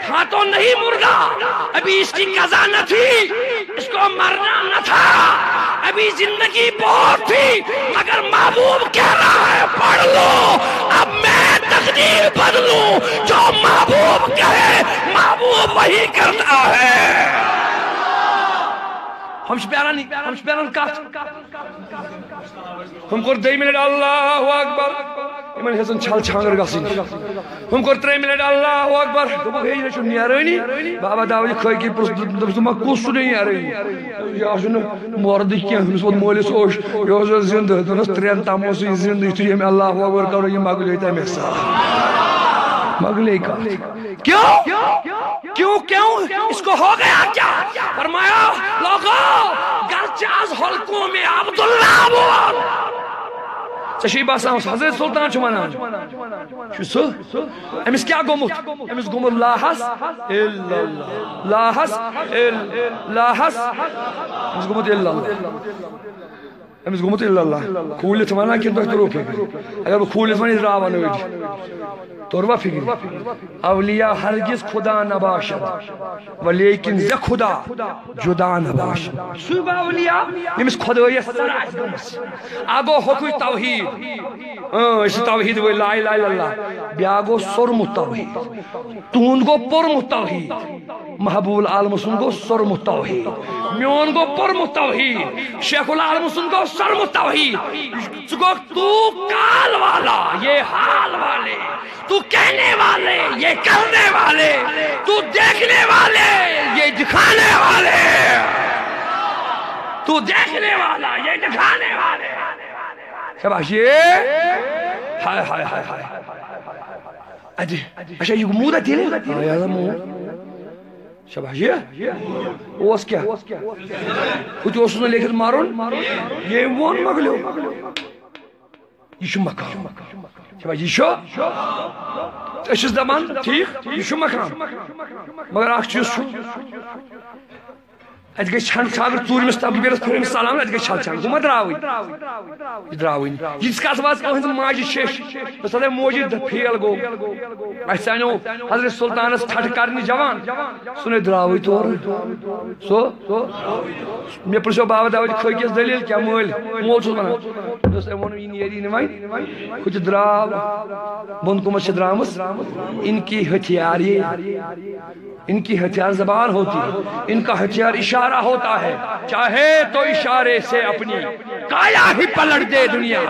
تھا تو نہیں مردہ، ابھی اس کی قضا نہ تھی، اس کو مرنا نہ تھا، ابھی زندگی بہت تھی، مگر محبوب کہہ رہا ہے پڑھ لو، اب میں تقدیر بدلوں، جو محبوب کہے محبوب وہی کرتا ہے۔ ہم شپیران کات ہم کور 2 منٹ اللہ اکبر یمن ہسن چھل چھانگر گسن، ہم کور 3 منٹ اللہ اکبر دوپک ہے یہ نیرانی بابا داوود کھکی پرس ما کس سن نیرانی یہ چھن مرد کی ہمس ووت مولس اوش یہ زندہ دنس 3 تامو س زندہ یہ ہم اللہ اکبر کرو یہ مگلے تم حساب مگلے کا کیوں اس کو ہو گیا کیا؟ فرمایا لوگو گرچہ از حلقوں میں عبداللہ بود چشی باسان حضرت سلطان چھو منان چھو سو امس کیا گومت امس گومت لا حس الا اللہ لا حس لا حس امس گومت الا اللہ امس گومت الا اللہ کھولت مانا کن تک ترو فکر اگر کھولت مانی راوا نویدی توروا فکر اولیاء ہرگز خدا نباشد ولیکن ز خدا جدا نباشد صوبہ اولیاء امس خدای سر آس آگو حکوی توحید اس توحید و لا الہ الا اللہ بیاگو سرمت توحید تون گو پرمت توحید محبوب العالم سن گو سرمت توحید میون گو پرمت توحید شیخ العالم سن گو سرمت توحید چگو تو کال والا یہ حال والے تو کہنے والے یہ کرنے والے تو دیکھنے والے یہ دکھانے والے تو دیکھنے والا یہ دکھانے والے شباش یہ ہائے ہائے ہائے ہائے اجی اچھا یہ مودا تیرے آیا مودا شباش یہ اوس کیا کچھ اوسنو لیکن مارون یہ وون مگلیو یہ شو مقام شباش یہ شو اشز دمان ٹھیک یہ شو مقام مگر اخ چیز شو ات گئی چھن ساگر ژوٗرمِس میں تبلیغس پھر سلام ات گئی چھل چھن گوٚمت دراوٕنۍ یِژ کتھ واژ أہنٛزِ ماجہِ شیش سدے موجی پھیل گو اسہِ انیو حضرت سلطانس ٹھٹھ کرنہِ جوان سُہ نے دراوٕے تور سو مےٚ پرژھیو بابا داوود کھٔکِس دلیل کیٛاہ مٲلۍ مول چھُس ونان دوٚپُس أمۍ ووٚن یہِ نیری نہٕ وۄنۍ ہُہ تہِ درٛاو بۄن کُمتھ چھِ درٛامٕژ ان کی ہتھیار ان کی ہتھیار زبان ہوتی ان کا ہتھیار اشارہ ہوتا ہے چاہے تو اشارے سے اپنی کایا ہی پلٹ دے دنیا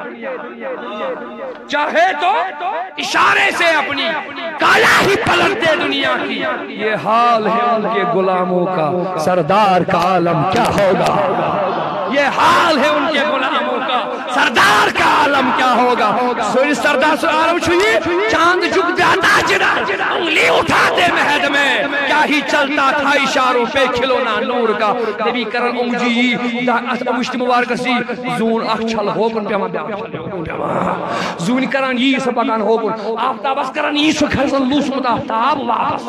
چاہے تو اشارے سے اپنی کایا ہی پلٹ دے دنیا کی یہ حال ہے ان کے غلاموں کا سردار کا عالم کیا ہوگا یہ حال ہے ان کے غلاموں کا سردار کا عالم کیا ہوگا سوری سردار سے عالم چھوئی چاند جھک جاتا جنا انگلی اٹھاتے مہد میں کیا ہی چلتا تھا اشاروں پہ کھلونا نور کا نبی کرن انگجی مشت مبارک سی زون اخ چھل ہوکن پیما بیان زون کرن یہ سپکان ہوکن آفتاب اس کرن یہ سکھرسن لوسمت آفتاب واپس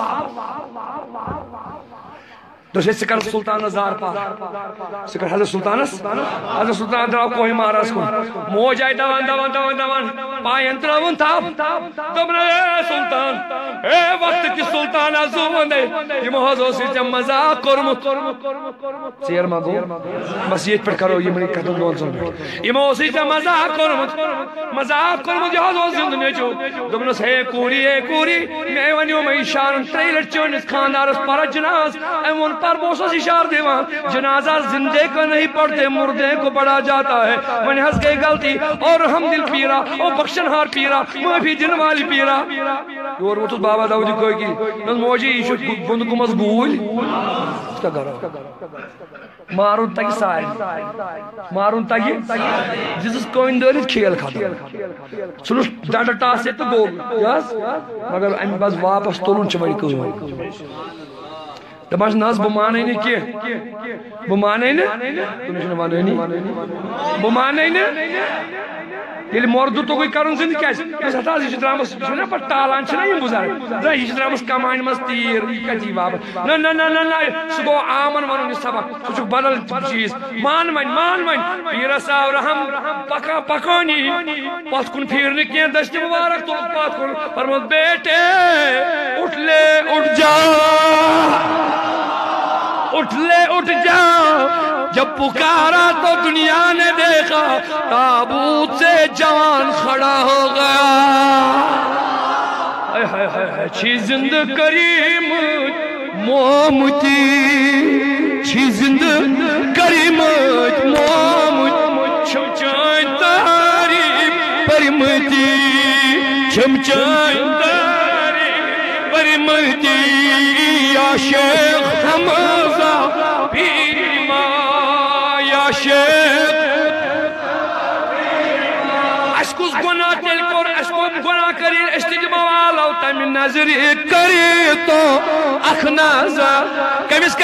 دوسرے سکر سلطان زار پار سکر حضرت سلطانس حضرت سلطان دراو کوئی ماراس کن موج آئی دوان پائین تراون تاپ دبنا اے سلطان اے وقت کی سلطان ازوان دے یہ محضو سی جب مزاق کرمت سیر مانگو بس یہ پر کرو یہ منی قدم دون سن یہ محضو سی جب مزاق کرمت یہ حضو زندنے جو دبنا سے کوری میں ونیو میں اشارن تریلر چونس خاندارس پارا جناز ایمون پر بوسس اشار دیوان جنازہ زندے کو نہیں پڑھتے مردے کو پڑھا جاتا ہے من ہنس گئی غلطی اور ہم دل پیرا اور بخشن ہار پیرا معافی دن والی پیرا اور وہ تو بابا داودی کوئی کی نظ موجی ایشو بند کو مزگول اس کا گھر مارون تاکی سائل مارون تاکی جس کو اندرت کھیل کھاتا سنوش ڈاٹا ٹاس سے تو گول مگر ام بس واپس تولون چمڑی کوئی دباش ناز بمانے نہیں کیا بمانے نہیں بمانے نہیں یل مردو تو کوئی کرن زندگی کیس ہتا یہ درامس چھنا پر ٹالان چھنا یہ بزرگ یہ درامس کمان مس تیر یہ کتی واپس نہ نہ نہ نہ سہ گو آمن ون یہ سبق سہ بدل چیز مان پیر صاحب رحم پکانی پت کن پھیرنے کی دشت مبارک تو پت کن فرمود بیٹے اٹھ لے اٹھ جا اٹھ لے اٹھ جا جب پکارا تو دنیا نے دیکھا تابوت سے جوان کھڑا ہو گیا چھی زند کریم مومتی چھی زند کریم مومت چھمچائن تاریب پرمتی چھمچائن تاریب پرمتی یا شیخ حمزہ پیما یا شیخ اسکوز گناہ تیل کور اسکوز گناہ کرین استجماع والاو تمہیں نظری کری تو اخنازا کمیس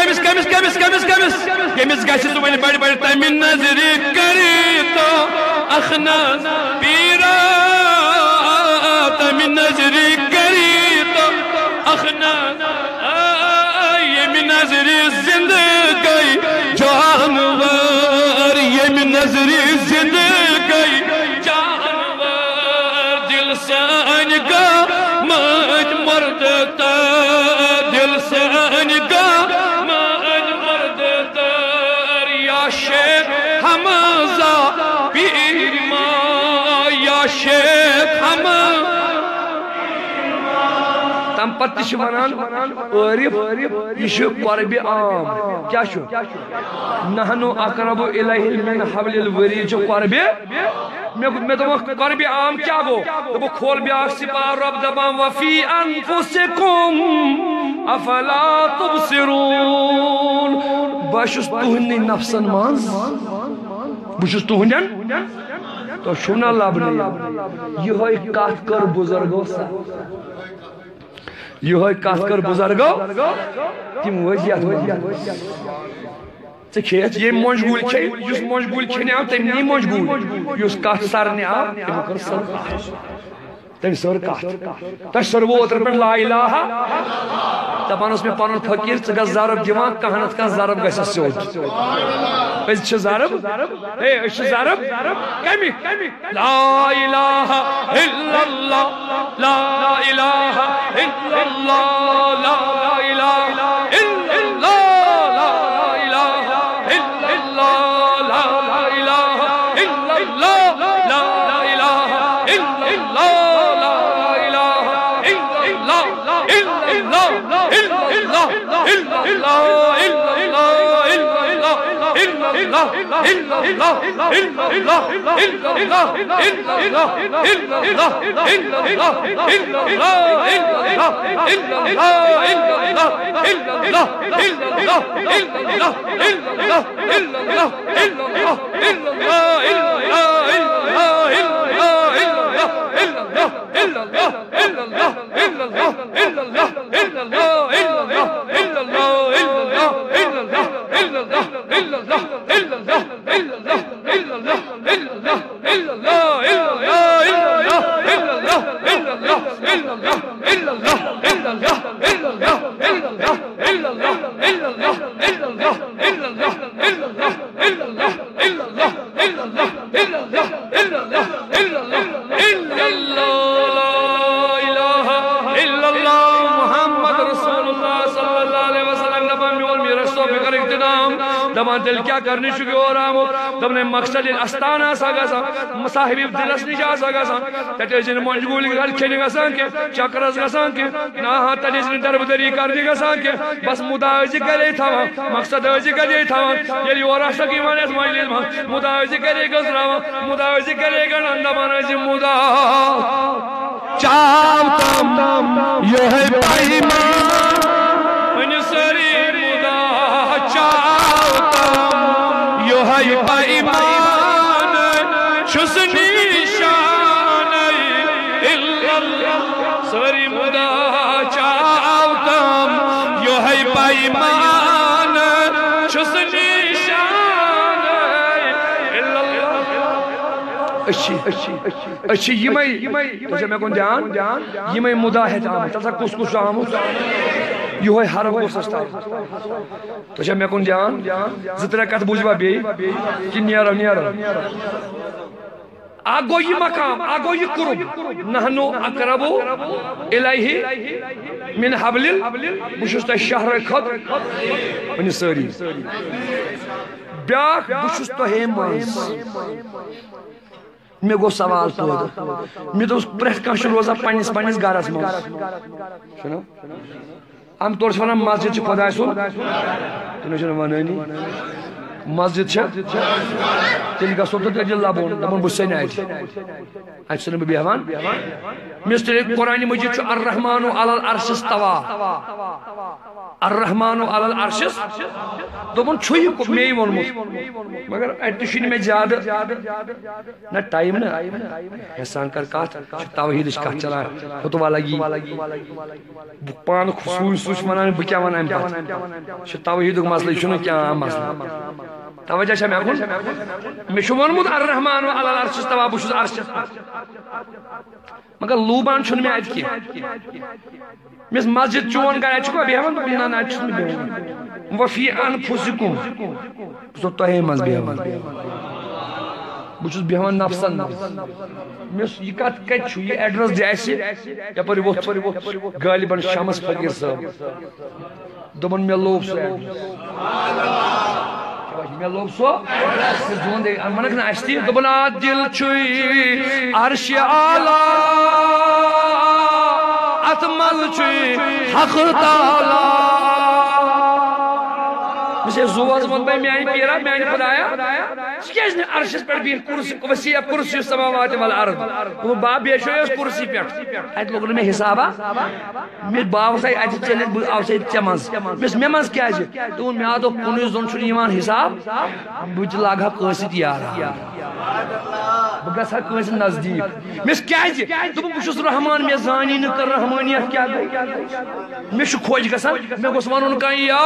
گاسی تو میں بڑی بڑی تمہیں نظری کری تو اخناز پیرا تمہیں نظری کری تو اخناز یہ نظری زندگی جانور یہ نظری زندگی جانور دل سان کا مج مردتا دل سان کا مج مردتا یا شیخ حمزہ پیر ما یا شیخ حمزہ تم پتہ چھ ونان عارف یہ قرب عام کیا شو نحنو اقرب الیہ من حبل الوری جو قرب میں تو قرب عام کیا گو وہ کھول بیاک سپار رب دبان وفی انفسکم افلا تبصرون باشس تہنی نفسن مانز باشس تہنین تو شونا لبنی یہ ہوئی کات کر بزرگو سا یہ ہوئی کات کر بزرگو تم وجیات ژے کھیت یہ مشغول چھے یس مشغول چھنے آو تم نی مشغول یس کات سارنے آو تم کر سر کات تم سر کات تش سر وہ اتر پر لا الہ دپان اس میں پانون فقیر ژٕ گژھ ضرب دِوان کانٛہہ نتہٕ کانٛہہ ضرب گژھٮ۪س سیوٚد أسۍ چھِ ضرب ہے أسۍ چھِ ضرب کمِکۍ لا الہ الا اللہ لا الہ الا اللہ لا الہ الا اللہ لا الہ الا اللہ لا الہ الا اللہ لا الہ الا اللہ لا الہ الا دمان دل کیا کرنی چکی ہو رہا ہوں دم نے مقصد استان آسا گا سا مصاحبی دلس نیچ آسا گا سا تیتے جن منجگولی گل کھینی گا سا کے چکرس گا سا کے ناہاں تیتے جن درب دری کرنی گا سا کے بس مداوزی کرے تھا مقصد اوزی کرے تھا یلی ورہ شکی مانیت مجلیس مداوزی کرے گا سرا مداوزی کرے گا نندمان جی مدا چاوتم یہ ہے پائیمان من سری یہ پائیمان چھس نیشان اللہ سری مدا چاوتم یہ پائیمان چھس نیشان اللہ اچھی یہ میں کن جان یہ میں مداحت آمد تلسا کس کس آمد یہ ہوئی حرف کو سستا تو جب میں کن جان زترہ کت بوجھوا بھی کہ نیارا آگو یہ مقام آگو یہ قرب نحنو اقربو الیہ من حبل بشست شہر خط ونی ساری بیاک بشست ہیمانس میں گو سوال پود میں تو پریت کانش روزہ پانیس گارس ماس سنو ہم طور سے ونان مسجد چھ خدا سن تنو چھنا ونانی مسجد چھ تیل گا سوٹا تیل لابون دمون بسین آئیت آئیت سنو بیہوان مستر قرآن مجید چھ الرحمن علی العرش استوا الرحمن علی العرش دمون چھوئی کو میں ونمت مگر ایتشین میں زیادہ نہ ٹائم نہ احسان کر کات توحید اس کا چلا خطبہ لگی پان خصوص سوچ منان بکیا ونان پات توحید مسئلہ شنو کیا مسئلہ توجہ چھا میں اکن میں شمون مد الرحمن علی العرش استوا بشز عرش مگر لوبان چھن میں آیت کی میں مسجد چون گا چکو بیہوان تو بلنا نا چھن بیہوان وفی انفسکم تو تہے مز بیہوان بچوس بیہوان نفسن میں یہ کت کت چھو یہ ایڈرس جیسے یا پری وقت غالباً شمس فقیر صاحب دبن میں لوب سو میں لوب سو زون دے منک نا اشتی دبن دل چھوئی عرش آلہ اتمل چھوئی حق تعالی مجھے زواز من بھائی میں آئی پیرا میں آئی خدایا سکیز نے عرشس پر بھی وسیع کرسی السماوات والارض وہ باپ بیشو ہے اس کرسی پر ایت لوگوں میں حسابا میں باپ سے ایت چلے آو سے چمز میں منز کیا جی تو میں آدھو کنوی زون چھوڑی ایمان حساب بجھ لاغا قیست یارا بگس ہے قیست نزدیک میں کیا جی تو بشس رحمان میں زانی نکر رحمانیت کیا گئی میں شو کھوج گسا میں گسوان ان کا یا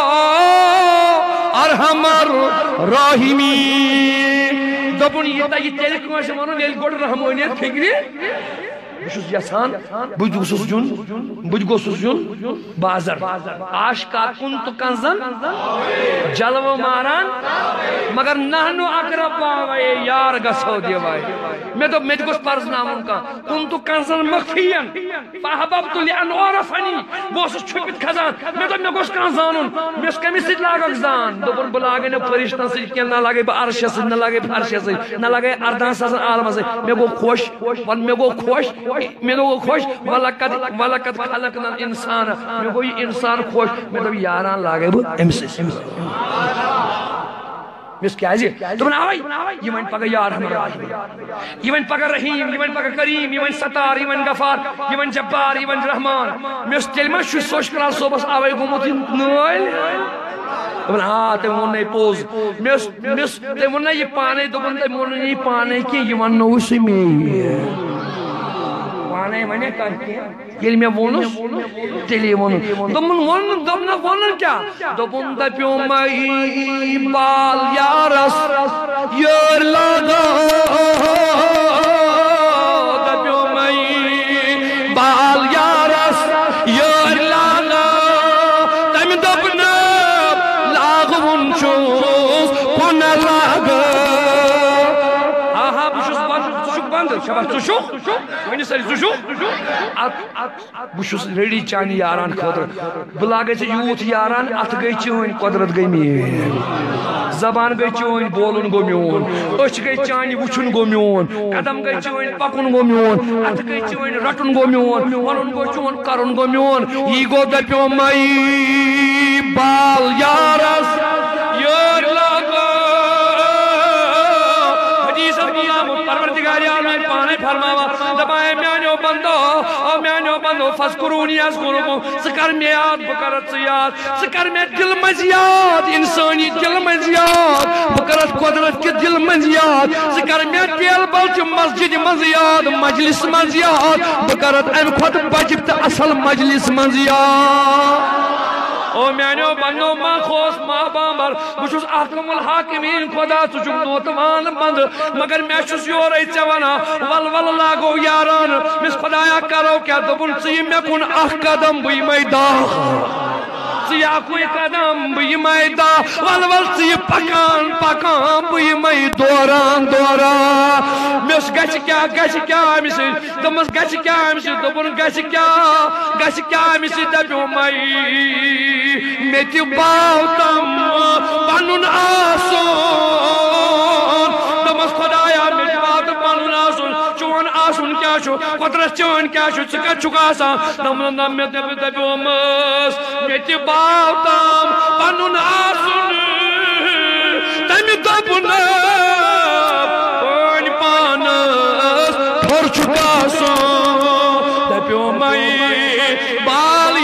ارحم الراحمین دبن یہ تیل کنوش مانو نیل گوڑ رحمانیت پھگری بشس یسان بج گوسس جن بازر آشکار کن تو کنزن جلو ماران مگر نحنو اقرب باوائے یار گسو دیوائی میں تو میں گوس پرز نامن کا کن تو کنزن مخفین فاحببت لئن عرفنی وہ سس چھپت خزان میں تو میں گوس کنزانن میں اس کمی سید لاغک زان دوبر بلاغے نے فرشتن سید کیا نہ لگے با عرش سید نہ لگے فرش سید نہ لگے اردان سازن عالم سید میں گو خوش میں گو خوش میں تو خوش وَلَقَدْ خَلَقْنَا الْإِنسَانَ میں کوئی انسان خوش میں تو یاران لاغے بھو امسس مس کیا جی تو بناوئی یہ من پاگا یار ہمارا یہ من پاگا رحیم یہ من پاگا کریم یہ من ستار یہ من غفار یہ من جبار یہ من رحمان مس تلمہ شو سوش کرال صوبس آوائی گمت نوائل دبن ہاں تے من نہیں پوز مس تے من نہیں یہ پانے دبن تے من نہیں پانے کی یہ من نوشی میں پانے منے کانتی یل میں ونس تیلی ونس دبن ونن کیا دبن دپیو مئی بال یارس یار لاگا دپیو مئی بال یارس یار لاگا تم دبن لاغ ونچوس کن لاگا ہاں بشس بند شباز تو شو ونی ساری تو شو بشس ریڈی چانی یاران خطر بلاگے سے یوت یاران ات گئی چون قدرت گئی مین زبان گئی چون بولن گو میون اچھ گئی چانی وچھن گو میون قدم گئی چون پکن گو میون ات گئی چون رٹن گو میون ونن گو چون کرن گو میون یہ گو دپیو مئی بال یارس یار لاگا حدیث پروردگاری عالمین پانے فرماوا دبائے میانیو بندو فذکرونی اذکرکم سکر میں یاد بکرت سیاد سکر میں دل مزیاد انسانی دل مزیاد بکرت قدرت کے دل مزیاد سکر میں تیل بلچ مسجد مزیاد مجلس مزیاد بکرت ام خود بجبت اصل مجلس مزیاد او میانیو بندو ما خوص ما بامبر بچوس احکم الحاکمین خدا سچک نوتوان بند مگر میں چھس یوری چوانا ول لاگو یاران مس خدایا کرو کیا دبن سی میں کن اخ قدم بی میداخ سی اکوی قدم بی میدا ول سی پکان بی می دوران مس گچ کیا مس دمس گچ کیا مس دبن گچ کیا مس دبیو مئی میتی باوتم پنن آسون دمس خدایا میتی باوتم پنن آسون چون آسون کیا شو قدرت چون کیا شو چکا چکا سا نم میں دبیو مس میتی باوتم پنن آسون تمی دبن پانی پانس پھر چکا سا دبیو مئی بال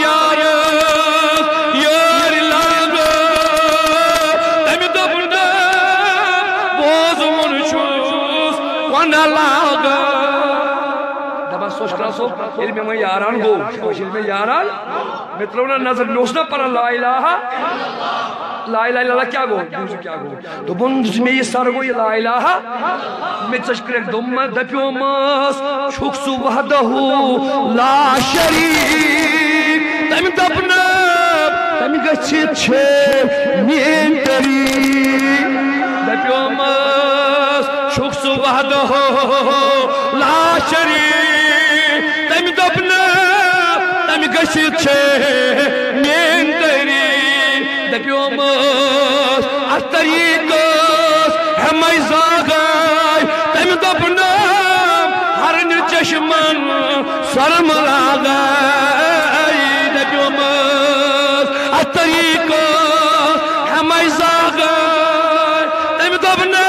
علم میں یاران گو علم میں یاران میں ترونا نظر نوسنا پر لا الہ لا الہ الا اللہ کیا گو کیا گو تو بند میں یہ سر گو یہ لا الہ میں چشکرک دم دپیو ماس شخص وحدہ لا شریک تم دپنا تم گچھت چھے مین تری دپیو ماس شخص وحدہ لا شریک تم دپنا تم گشت چھے مین تری دپیو ماس ات طریقس ہمیں زاگائی تم دپنا ہرن چشمن سرم لاگائی دپیو ماس ات طریقس ہمیں زاگائی تم دپنا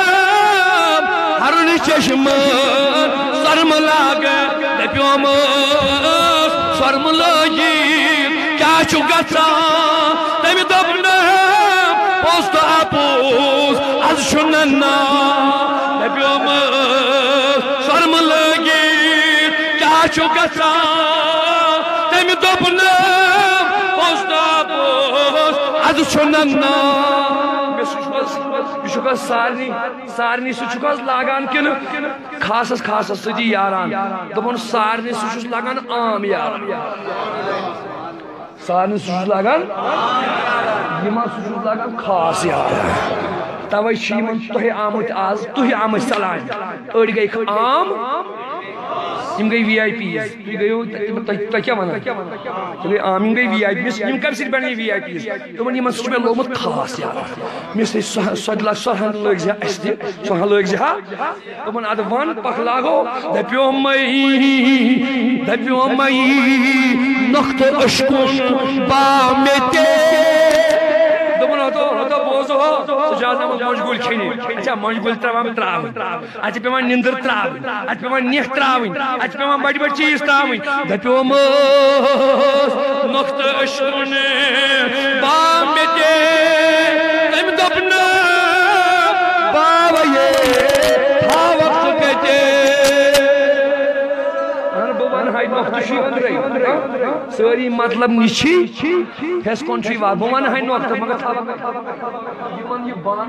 ہرن چشمن سرم لاگائی دپیو ماس سرم لاگی کیا چھو گچا تم دپنا پوست اپوز از شننا دپیو ماس سرم لاگی کیا چھو گچا تم دپنا پوست اپوز از شننا یہ سارنی سکاز لاگان کن خاصس سدی یاران دپن سارنی سچس لاگان عام یاران سارنی سچس لاگان یما سچس لاگان خاص یاران توے چھ تہ آمت آز تہ آمت سلان اڑ گئی عام یم گئی وی آئی پیز تھی گیو تہ کیا ونان تہ گئی عام یم گئی وی آئی پیز یم کم سر بن وی آئی پیز تمن یمن سچ میں لوگمت خاص یار مس سدلا سہن لگ زہ اس دی سہن لگ زہ تمن اد ون پک لاگو دپیو مئی نقط اشکن با میتے تو بوزو سجادہ مشغول کھینی اچھا مشغول تراوان اچھا پیوان نندر تراوان اچھا پیوان نیخ تراوان اچھا پیوان بڑی بڑی چیز تراوان دپیو ماس نقط اشکن با میتے تم دپنا باوے ہا وقت کہتے ساری مطلب نشی ہس کون چھ وا بون ہے نوقت مگر تھا یمن یہ بان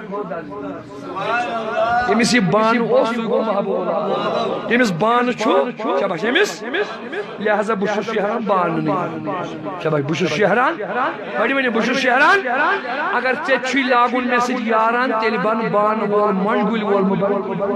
یمس یہ بان او سو گو محبوب یمس بان چھو شاباش یمس لہذا بش شہران بان نہیں شاباش بش شہران بڑی بڑی بش شہران اگر تے چھ لاگون میں سے یاران تیل بان وول منگول وول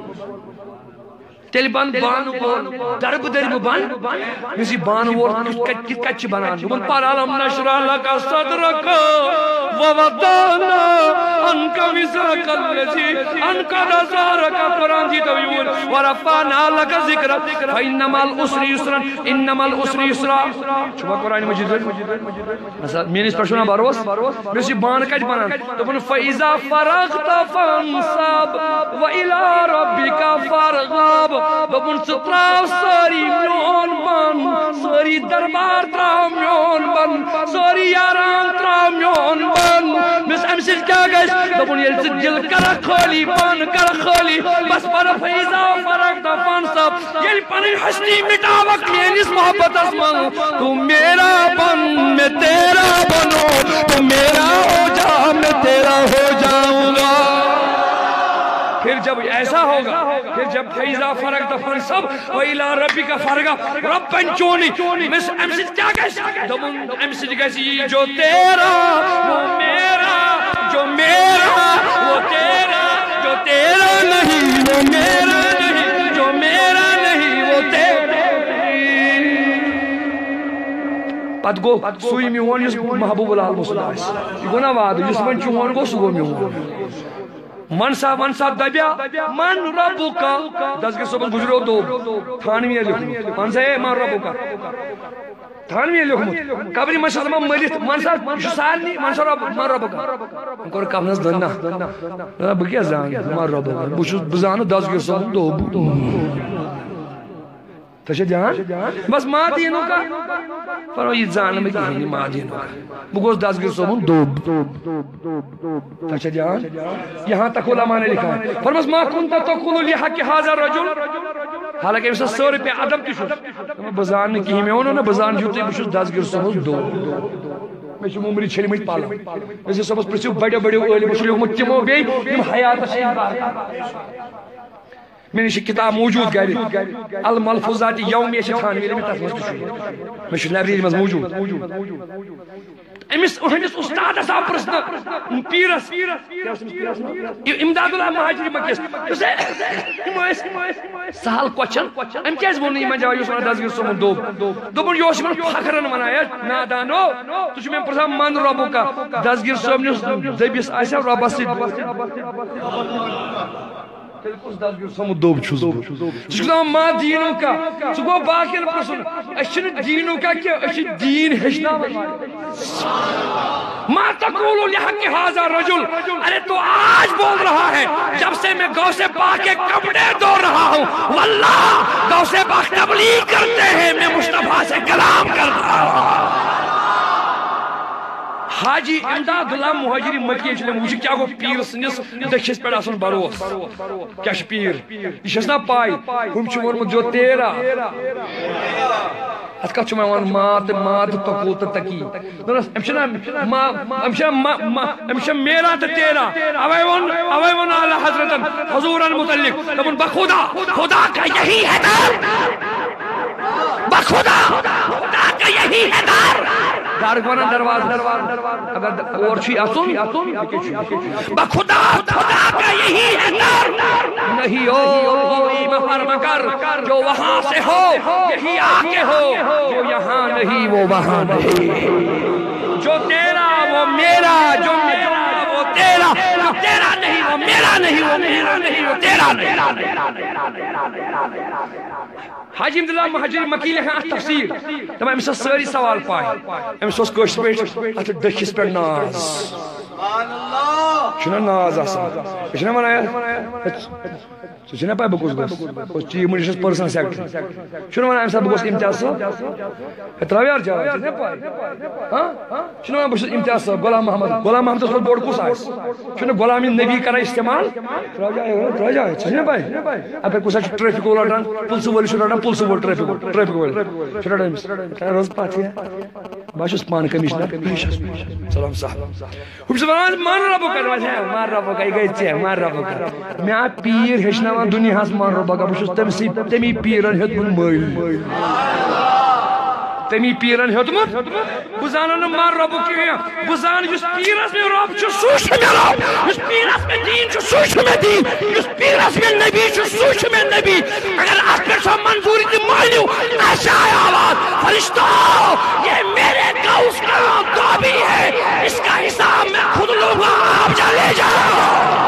تیل بان درب بان مسی بان وول کت کچ بنان من پر علم نشرح لك صدرك ووضعنا عنك وزرك الذي انقض ظهرك قرآن جی تو یون ورفعنا لك ذکرك فإنما العسر يسرا انما العسر يسرا شما قرآن مجید مثلا مینس پر شنا باروس مسی بان کچ بنان تو من فإذا فرغت فانصب وإلى ربك فارغب دپن ستراو ساری میون بن ساری دربار تراو میون بن ساری یاران تراو میون بن مس امسل کیا گش دپن یل دل کر خالی بن کر خالی بس پر فیضا فرق دفن سب یل پن ہستی مٹا وقت میرس محبت اسمن تو میرا بن میں تیرا جب ایسا ہوگا پھر جب فیضا فرق دفن سب وَإِلَىٰ رَبِّكَ فرق ربن چونی مس امسد کیا کہے دمون امسد کہے جو تیرا وہ میرا جو میرا وہ تیرا جو تیرا نہیں وہ میرا نہیں جو میرا نہیں وہ تیرا پت گو سوئی میون یس محبوب العالم صلی اللہ علیہ وسلم یہ گو نا وعد یس من چون گو سو گو میون منصا دبیا من ربو کا دسگیر صبح گزرو دو تھانوی لکھو منصا ہے من ربو کا تھانوی لکھو قبری مشہد میں ملت منصا سالنی منصا من ربو کا ہم کور کفنس دننا بکیا زان من ربو کا بزانو دسگیر صبح دو تشہ جان بس ماں دینو کا فرو یہ زان میں کہیں ماں دینو کا بگوز دسگیر صبح تشہ جان یہاں تک علماء نے لکھا ہے فرمس ما کنتا تقول لحق هذا الرجل حالانکہ اسے 100 روپے ادب کی شد بزان میں کہیں میں انہوں نے بزان جوتے بشد دسگیر صبح دو میں چھو ممری چھلی مجھ پالا ویسے صبح پرسیو بڑے بڑے اولی بشلی ہم تیمو بے یم حیات شیئر میں نے کتاب موجود گاری الملفوظات یومی شخان میرے میں تفمست شوئی میں چھو لائبریری مز موجود امس استاد صاحب پرسنا پیرس امداد اللہ مہاجری مکیس سہل کوچن ام کیس بون نہیں منجا یوس ونان دسگیر صبح دوبن یوس من فخرن منایا نادانو تجھ میں پرسا من ربو کا دسگیر صبح دبیس آسیا ربس اس دسگیر صبح دوب چھوز چھو ما دینو کا چھو باقین پرسن اشن دینو کا کیا اشن دین ہشنا ما تقولو لحق هذا الرجل ارے تو آج بول رہا ہے جب سے میں غوث پاک کے کپڑے دو رہا ہوں واللہ غوث پاک تبلیغ کرتے ہیں میں مصطفیٰ سے کلام کر رہا ہوں حاجی امداد اللہ مہاجری مکی چلے مجھے کیا گو پیر سنس دکھس پیڑا سن بروس کیا چھ پیر یہ شسنا پائی ہم چھ ورمت جو تیرا اس کا چھ میں وان مات تقوت تکی امشنا میرا تا تیرا اوے ون آلہ حضرتن حضورن متعلق لبن بخدا خدا کا یہی ہے دار بخدا خدا کا یہی ہے دار دار کونن دروازہ اگر اور چھی اسن بخدا خدا کا یہی ہے دار نہیں ہو مفر مکر جو وہاں سے ہو یہی آکے ہو جو یہاں نہیں وہ وہاں نہیں جو تیرا وہ میرا جو میرا وہ تیرا جو تیرا نہیں وہ میرا نہیں وہ میرا نہیں وہ تیرا نہیں حاجی امداد اللہ مہاجری مکی لکھا تفسیر تم امس ساری سوال پائے امس اس کوشش پیٹ ات دکھس پر ناز چھنا ناز آسان چھنا منایا چھنا پائے بکوز گوس چیف منسٹر پرسنل سیکٹری چھنا منایا امسا بکوز امتیاز صاحب اتراویار جاوے چھنا پائے چھنا منایا بکوز امتیاز صاحب غلام محمد اس بورڈ کس آئیس چھنا غلامی نبی کرا استعمال اترا جائے چھنا پائے اگر کسا ٹریفک ہو لڑان پلس والی شو لڑان پلس وال ٹریفک والی چھنا ڈائمس روز پاتی ہے باشو سپان کمیشنر سلام صاحب ہم سے مان ربو کر مان ربو کا گئی چھ مان ربو کر میں پیر ہشنا دنیا ہس مان ربو کا بس تمی پیرن ہتمن مل تمی پیرن ہتمن بزانن مان ربو کیا بزان جس پیرس میں رب چھ سوچ میں رب جس پیرس میں دین چھ سوچ میں دین جس پیرس میں نبی چھ سوچ میں نبی اگر آپ پر سب منظوری دی مانیو ایسا آواز فرشتو یہ میرے قوس کا دعبی ہے اس کا حساب میں خود لوگا آپ جا لے جاؤ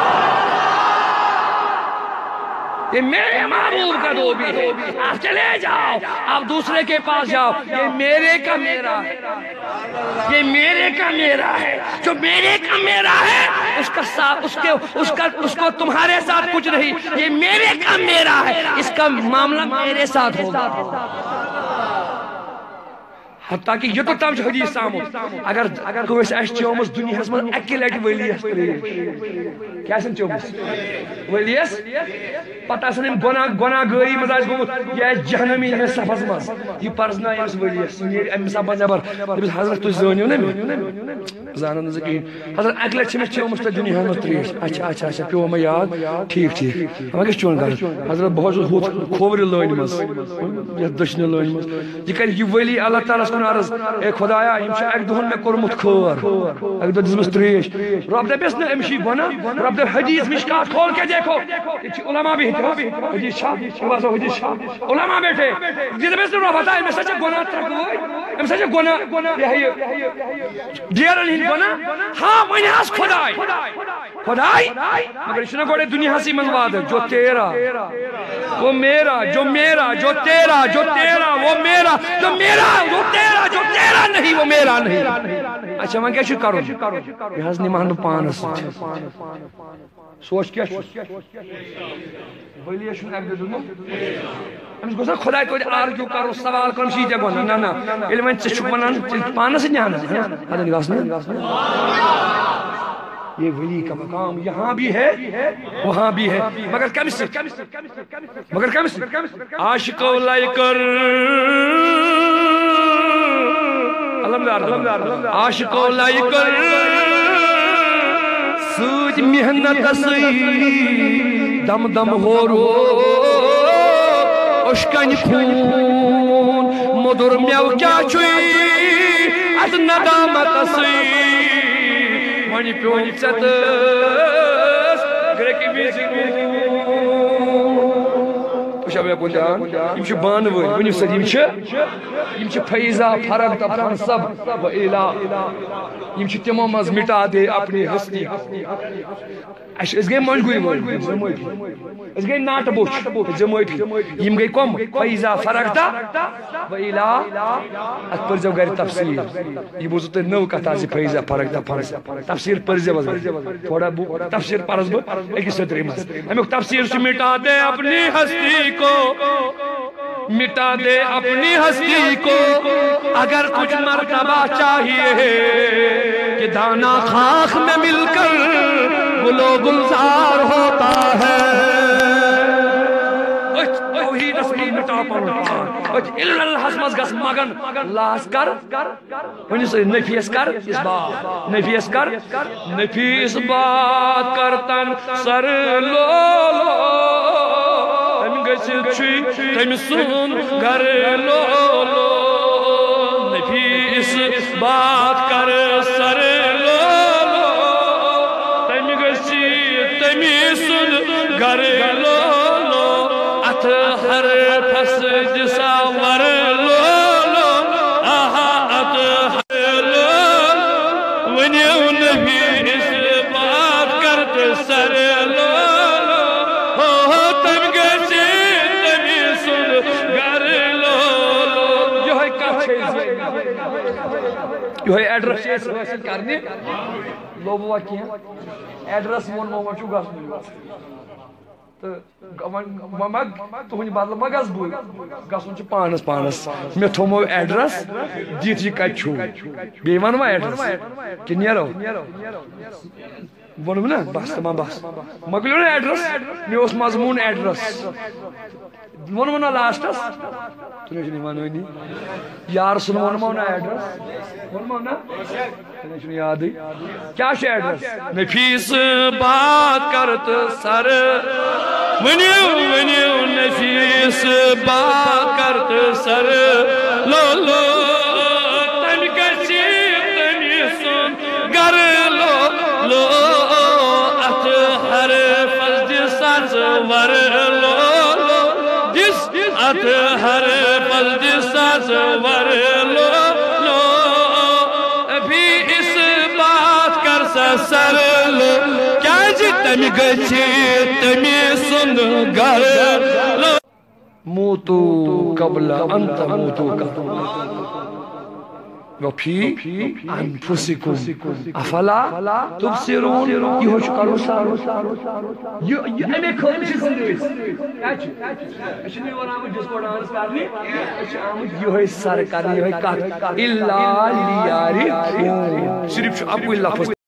یہ میرے محبوب کا دعبی ہے آپ چلے جاؤ آپ دوسرے کے پاس جاؤ یہ میرے کا میرا ہے یہ میرے کا میرا ہے جو میرے کا میرا ہے اس کو تمہارے ساتھ کچھ نہیں یہ میرے کا میرا ہے اس کا معاملہ میرے ساتھ ہوگا حتیٰ کہ یہ تو تم حدیث سامت اگر کوئی چومس دنیا من اکی لٹہ ولیس تریش کیا چومس ولیس پتہ گناہ گٲری مز گومت یہ جہنمی امس صفس مز یہ پرزنا امس ولیس امس آو نبر دپس حضرت تھی زٲنِو نا مےٚ زانن نہٕ کہیٖنۍ حضرت اکی لٹہ مےٚ چومس تۄہہِ دنیا من تریش اچھا اچھا اچھا پیو مےٚ یاد ٹھیک ٹھیک وۄنۍ کیٛاہ چھُ چون غرض حضرت بہٕ اوسُس ہُتھ کھوورِ لٲنہِ منٛز یتھ دٔچھنہِ لٲنہِ منٛز یہ کر یہ ولی اللہ تعالیٰ کن عرض اے خدایا یم اک دہن مے کورمت خور اک دہ دس تریش رب دپس نا امشی گنا رب دپ حدیث مشکات کھول کے دیکھو یہ علماء بھی حدیث علماء بیٹھے یہ دپس رب بتا ام سچ گنا ترکوئی ام سچ گنا یہ ڈیرن ہن گنا ہاں ون ہس خدائی مگر یہ گوڑے دنیا سی من وعدہ جو تیرا وہ میرا جو میرا جو تیرا جو تیرا وہ میرا جو میرا وہ تیرا جو تیرا نہیں وہ میرا نہیں اچھا وہاں کیا کرو یہ حض نمان بہ پانس سوچ کیا ولی شن اک دن امس گوسا خدا تو آرگیو کرو سوال کرو شیجا گونا نا نا یل وۄنۍ ژٕ چھُکھ ونان پانس نیانا ادن گاسن یہ ولی کا مقام یہاں بھی ہے وہاں بھی ہے مگر کمس عاشقو لائے کر عاشقو لائے کر سوج محنت سی دم دم ہو رو اشکن خون مدر میو کیا چھوئی از ندامت سی ونی پیون ستس گرکی بیزنو پوشا بیا کندان یم چھ بانوئی ونی سد یم چھ فیضا فرق تا فنصب و ایلا یم چھ تمو مز مٹا دے اپنی ہستی اس گئی منگوئی اس گئی ناٹ بوش زموئی یم گئی کم فیضا فرق تا و ایلا ات پر جو گری تفسیر یہ بوزو تے نو کتا زی فیضا فرق تا فنصب تفسیر پر جو تھوڑا تفسیر پرز بو ایک ستری مز ہمیں تفسیر سے مٹا دے اپنی ہستی کو مٹا دے اپنی ہستی کو اگر کچھ مرتبہ چاہیے کہ دانا خاک میں مل کر گلو گلزار ہوتا ہے توحید اصلی مٹا پڑھو اللہ حسمز گس مگن لاس کر ونی سے نفیس کر اس بات نفیس کر نفیس بات کرتن سر لولو تم سن گھر لولو نفیس بات کر سر لولو تم سن گھر لولو ات ہر پس جساور لولو آہا ات ہر لولو ونیو نفیس بات کرت سر لولو تم گسی تمی سن گر لولو یہ ہے کچھ یہ ہے ایڈرس حاصل کرنے لوبوا کیا ایڈرس مون مون چھو گس تہن بدل ما گس بہ گھن پانس پانس مے تھومو ایڈرس دت یہ کت چھو بی ونوا ایڈرس کہ نیرو ونم نا بس تمام بس مکلیو نا ایڈرس مے اس مضمون ایڈرس ونم نا لاسٹس تو نہیں ونونی یار سن ونمو نا ایڈرس ونمو نا نہیں یاد کیا چھ ایڈرس نفیس بات کرت سر ونیو نفیس بات کرت سر لولو تم گسی تمی سن گر لولو ات ہر فض ساز ور لولو جس ات ہر فض ساز ور لولو ابھی اس بات کر سر لولو کیا جی تم گچھی تمی سن گر موتو قبل انت موتو کا وفی انفسکم افلا تبصرون یہ ہوش کرو سارو یہ امی خاطر چھ زندگی کیا چھ اچھ نہیں ورا مجھ کو ڈانس کرنی اچھ آمد یہ ہے سر کرنی یہ ہے کات الا لیاری صرف اب کوئی لفظ